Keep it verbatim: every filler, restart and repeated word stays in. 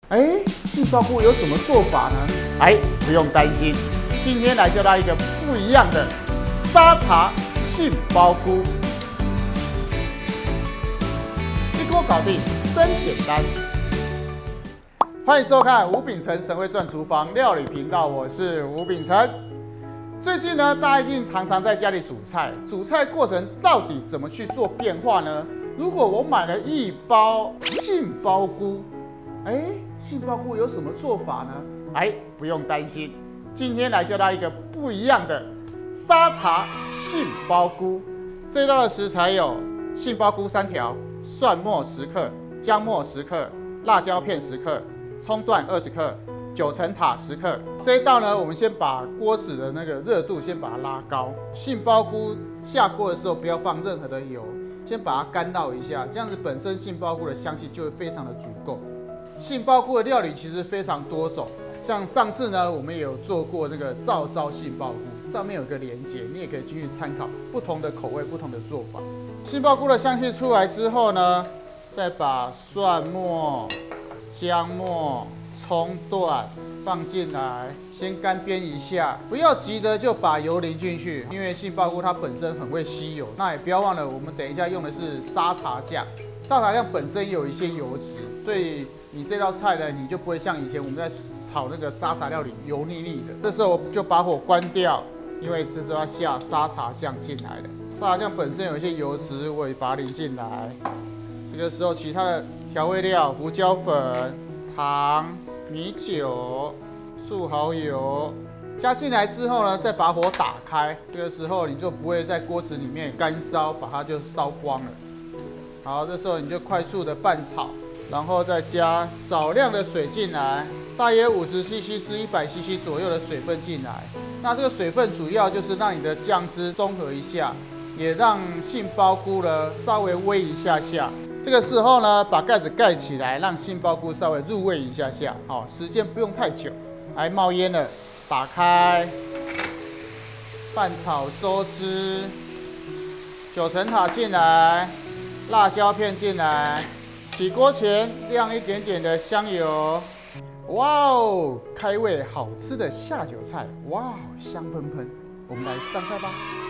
哎，杏鲍菇有什么做法呢？哎，不用担心，今天来教大家一个不一样的沙茶杏鲍菇，一锅搞定，真简单。欢迎收看吴秉承陈慧传厨房料理频道，我是吴秉承。最近呢，大家一定常常在家里煮菜，煮菜过程到底怎么去做变化呢？如果我买了一包杏鲍菇，哎，杏鲍菇有什么做法呢？哎，不用担心，今天来教大家一个不一样的沙茶杏鲍菇。这一道的食材有杏鲍菇三条、蒜末十克、姜末十克、辣椒片十克、葱段二十克、九层塔十克。这一道呢，我们先把锅子的那个热度先把它拉高。杏鲍菇下锅的时候不要放任何的油，先把它干绕一下，这样子本身杏鲍菇的香气就会非常的足够。杏鲍菇的料理其实非常多种，像上次呢，我们也有做过那个照烧杏鲍菇，上面有一个连结，你也可以继续参考不同的口味、不同的做法。杏鲍菇的香气出来之后呢，再把蒜末、姜末、葱段放进来，先干煸一下，不要急着就把油淋进去，因为杏鲍菇它本身很会吸油。那也不要忘了，我们等一下用的是沙茶酱，沙茶酱本身有一些油脂，所以你这道菜呢，你就不会像以前我们在炒那个沙茶料理油腻腻的。这时候我就把火关掉，因为这时候要下沙茶酱进来了。沙茶酱本身有一些油脂，我也把它淋进来。这个时候其他的调味料，胡椒粉、糖、米酒、素蚝油加进来之后呢，再把火打开。这个时候你就不会在锅子里面干烧，把它就烧光了。好，这时候你就快速的拌炒，然后再加少量的水进来，大约五十 C C 至一百 C C 左右的水分进来。那这个水分主要就是让你的酱汁中和一下，也让杏鲍菇呢稍微煨一下下。这个时候呢，把盖子盖起来，让杏鲍菇稍微入味一下下。好，时间不用太久。来，冒烟了，打开，拌炒收汁，九层塔进来，辣椒片进来。起锅前亮一点点的香油。哇哦，开胃好吃的下酒菜，哇哦，香喷喷。我们来上菜吧。